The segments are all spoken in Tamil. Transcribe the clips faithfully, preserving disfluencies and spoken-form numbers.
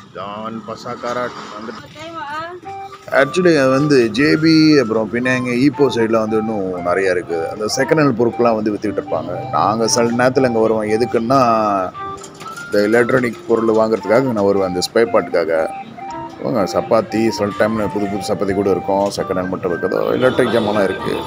ஜான் பசாக்காராட் வந்து ஆக்சுவலி வந்து ஜேபி அப்புறம் பின்னாங்க ஈப்போ சைடில் வந்து இன்னும் நிறையா இருக்குது. அந்த செகண்ட் ஹேண்ட் பொருட்கள்லாம் வந்து விற்றுக்கிட்டு இருப்பாங்க. நாங்கள் சில நேரத்தில் இங்கே வருவோம். எதுக்குன்னா இந்த எலக்ட்ரானிக் பொருள் வாங்குறதுக்காக நான் வருவேன். அந்த ஸ்பே பார்ட்டுக்காக வாங்க. சப்பாத்தி சில டைமில் புது புது சப்பாத்தி கூட இருக்கும். செகண்ட் ஹேண்ட் மட்டும் இருக்குதோ எலக்ட்ரிக் ஜாமான்லாம் இருக்குது.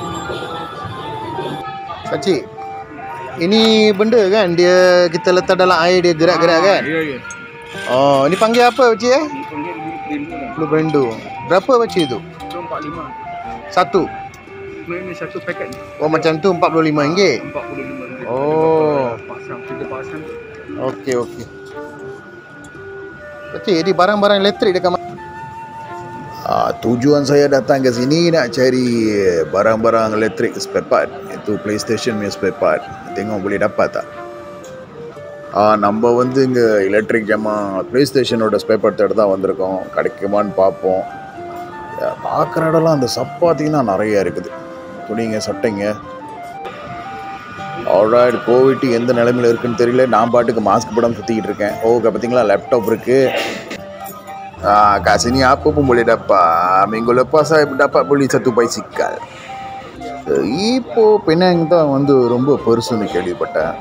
Kecil, ini benda kan dia kita letak dalam air dia gerak-gerak kan? Ya, ya. Oh, ini panggil apa Pakcik eh? Ini panggil blender lah. Blue Bendo. Berapa Pakcik tu? empat puluh lima. Satu. Ini satu paket ni. Oh macam tu empat puluh lima ringgit. empat puluh lima ringgit. Oh. Pasang, tiga pasang. Okey okey. Pakcik, jadi barang-barang elektrik dekat mana? Ah, tujuan saya datang ke sini nak cari barang-barang elektrik spare part. Itu PlayStation punya spare part. Tengok boleh dapat tak? Ah, நம்ம வந்து இங்கே எலக்ட்ரிக் ஜாமான் ப்ளேஸ்டேஷனோட ஸ்பேர் பார்ட் தேட தான் வந்திருக்கோம். கிடைக்குமான்னு பார்ப்போம். பார்க்குற இடம்லாம் அந்த சப்பாத்திலாம் நிறையா இருக்குது. துணிங்க சட்டைங்க. ஆல்ரைட், கோவிட் எந்த நிலைமையில் இருக்குன்னு தெரியல. நான் பாட்டுக்கு மாஸ்க் போடாமல் சுற்றிக்கிட்டு இருக்கேன். ஓகே, பார்த்தீங்களா லேப்டாப் இருக்குது. Ah, kat sini apa pun boleh dapat. Minggu lepas saya dapat beli satu bicycle. இப்போ பெனாங் தான் வந்து ரொம்ப பெருசுன்னு கேள்விப்பட்டேன்.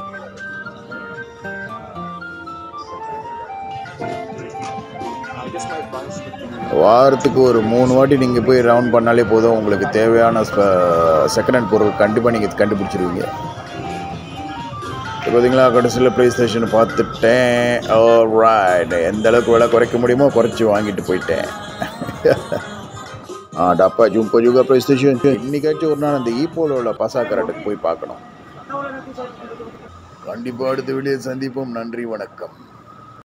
வாரத்துக்கு ஒரு மூணு வாட்டி நீங்கள் போய் ரவுண்ட் பண்ணாலே போதும். உங்களுக்கு தேவையான செகண்ட் ஹேண்ட் பொருள் கண்டிப்பாக நீங்கள் கண்டுபிடிச்சிருவீங்க. பார்த்தீங்களா, கடைசியில் ப்ளே ஸ்டேஷன் பார்த்துட்டேன். ஆல்ரைட், எந்த அளவுக்கு விலை குறைக்க முடியுமோ குறைச்சி வாங்கிட்டு போயிட்டேன். ஆ டப்பா ஜும்போ ஜுகா ப்ளே ஸ்டேஷன். இன்றைக்காச்சும் ஒரு நாள் அந்த ஈப்போவில் உள்ள பசாக்கராட்டுக்கு போய் பார்க்கணும். கண்டிப்பாக அடுத்த வீடியோ சந்திப்போம். நன்றி, வணக்கம்.